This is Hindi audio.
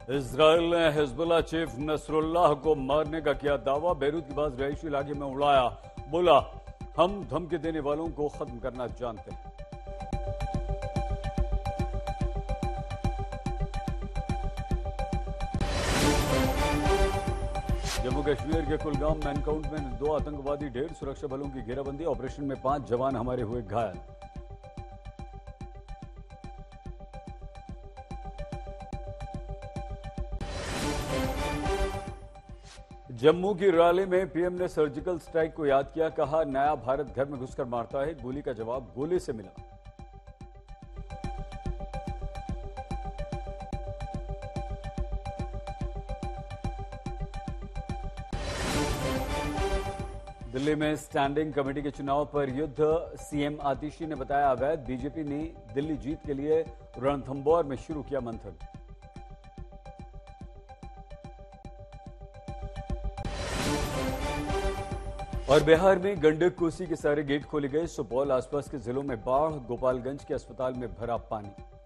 इजराइल ने हिजबुल्लाह चीफ नसरुल्लाह को मारने का किया दावा। बेरूत के पास रहायशी इलाके में उड़ाया। बोला, हम धमकी देने वालों को खत्म करना जानते हैं। जम्मू कश्मीर के कुलगाम में एनकाउंटर में 2 आतंकवादी ढेर। सुरक्षा बलों की घेराबंदी। ऑपरेशन में 5 जवान हमारे हुए घायल। जम्मू की रैली में पीएम ने सर्जिकल स्ट्राइक को याद किया। कहा, नया भारत घर में घुसकर मारता है। गोली का जवाब गोली से मिला। दिल्ली में स्टैंडिंग कमेटी के चुनाव पर युद्ध। सीएम आतिशी ने बताया, अवैध। बीजेपी ने दिल्ली जीत के लिए रणथंभौर में शुरू किया मंथन। और बिहार में गंडक कोसी के सारे गेट खोले गए। सुपौल आसपास के जिलों में बाढ़। गोपालगंज के अस्पताल में भरा पानी।